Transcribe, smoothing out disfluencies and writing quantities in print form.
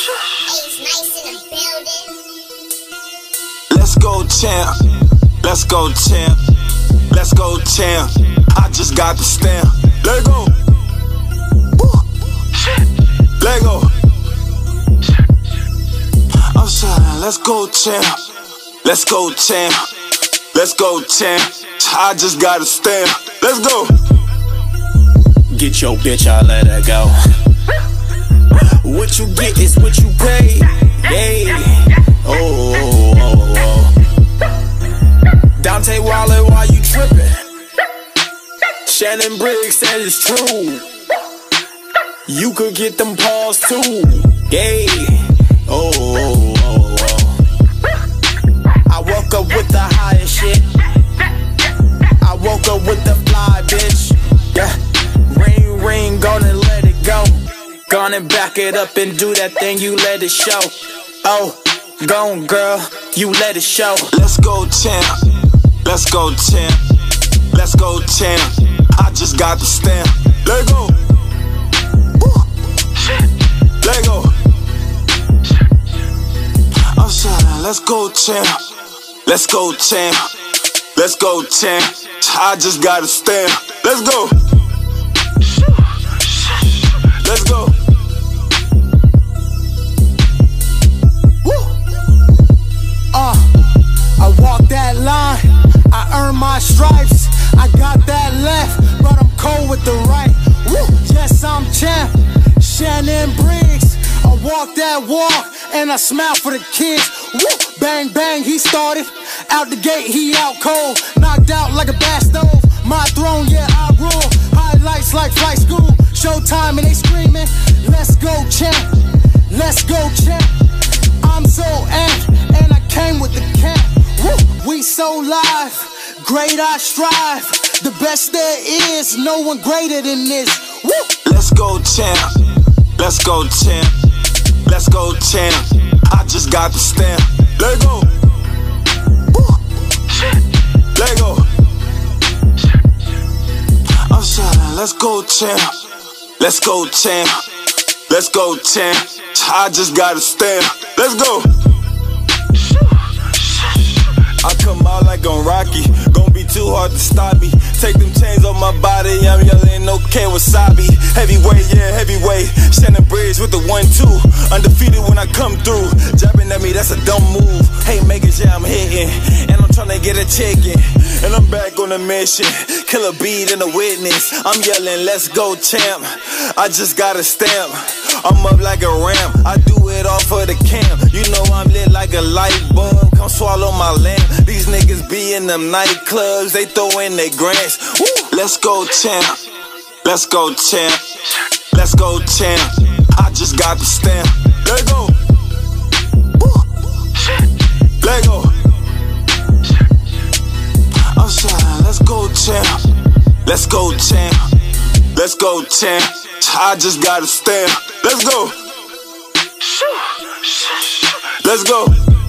Nice in the building. Let's go, champ. Let's go, champ. Let's go, champ. I just got the stamp. Let go. Let go. I'm saying, let's go, champ. Let's go, champ. Let's go, champ. I just got a stamp. Let's go. Get your bitch, I let her go. What you get is what you pay. Yeah. Oh. Dante Waller, why you trippin'? Shannon Briggs said it's true. You could get them paws too. Yeah. Oh. I woke up with the highest shit. I woke up with the fly, bitch. Yeah. Ring, gonna let it go. Gonna back it up and do that thing, you let it show. Oh, gone girl, you let it show. Let's go, champ. Let's go, champ. Let's go, champ. I just got the stamp. Let go. Let go. I'm saying, let's go, champ. Let's go, champ. Let's go, champ. I just got a stamp. Let's go. Let's go. I walk that line, I earn my stripes. I got that left, but I'm cold with the right. Woo. Yes, I'm champ, Shannon Briggs. I walk that walk, and I smile for the kids. Woo. Bang, bang, he started. Out the gate, he out cold. Knocked out like a bass stove. My throne, yeah, I rule. Highlights like flight school. Showtime and they screaming, let's go, champ. Let's go, champ. I'm so amped, and I came with the camp. Woo. We so live, great I strive. The best there is, no one greater than this. Woo. Let's go, champ. Let's go, champ. Let's go, champ. I just got the stamp. Let go. Let go. I'm saying, let's go, champ. Let's go, champ. Let's go, champ. I just got a stamp. Let's go. I come out like I'm Rocky. Gon' be too hard to stop me. Take them chains off my body. I'm yelling, okay, wasabi. Heavyweight, yeah, heavyweight. Shannon Briggs with the 1-2. Undefeated when I come through. Jabbing at me, that's a dumb move. Haymakers, yeah, I'm hitting. And I'm tryna get a chicken. And I'm back on a mission. Kill a beat and a witness. I'm yelling, let's go, champ. I just got a stamp. I'm up like a ramp. I do it all for the camp. You know I'm lit like a light bulb. Come swallow my lamp. These niggas be in them nightclubs. They throw in their grants. Woo. Let's go, champ. Let's go, champ. Let's go, champ. I just got the stamp. Let go. Let go. I'm saying, let's go, champ. Let's go, champ. Let's go, champ. I just got a stamp. Let's go. Let's go.